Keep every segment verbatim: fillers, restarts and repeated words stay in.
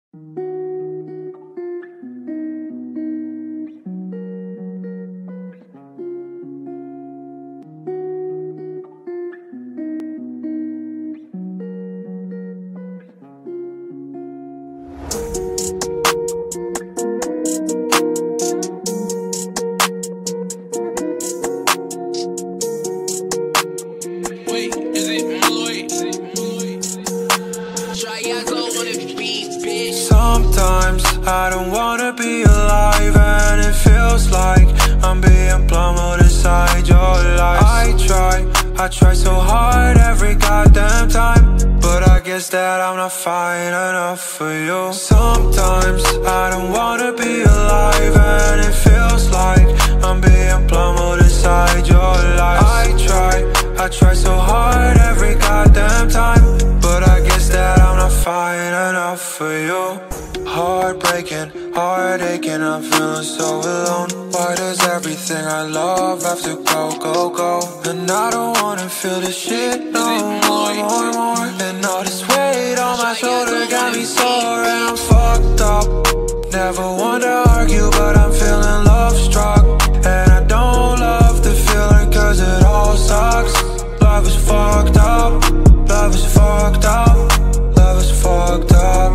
Sometimes I don't wanna be alive, and it feels like I'm being plummeted inside your lies. I try, I try so hard every goddamn time, but I guess that I'm not fine enough for you. Sometimes I don't wanna be alive, and it feels like I'm being plummeted inside your lies. I try, I try so hard every goddamn time, but I guess that I'm not fine enough for you. Heartbreaking, heart aching, I'm feeling so alone. Why does everything I love have to go, go, go? And I don't wanna feel this shit no more, more, more. And all this weight on my shoulder got me sore, and I'm fucked up. Never want to argue, but I'm feeling love struck. And I don't love the feeling, cause it all sucks. Love is fucked up, love is fucked up, love is fucked up.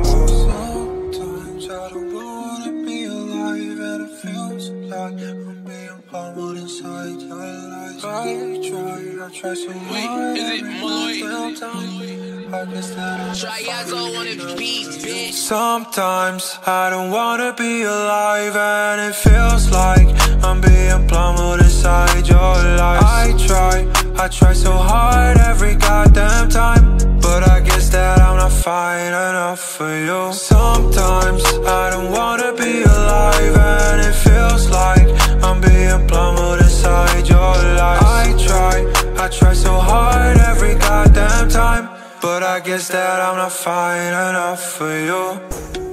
I try, I try so hard. Wait, is it Malloy? I guess that I'm Try I go on a beat, bitch. Sometimes I don't wanna be alive, and it feels like I'm being plummeted inside your lies. I try, I try so hard every goddamn time, but I guess that I'm not fine enough for you. Sometimes I don't wanna be alive, and it feels like I'm being plummeted inside your lies. I try, I try so hard every goddamn time, but I guess that I'm not fine enough for you.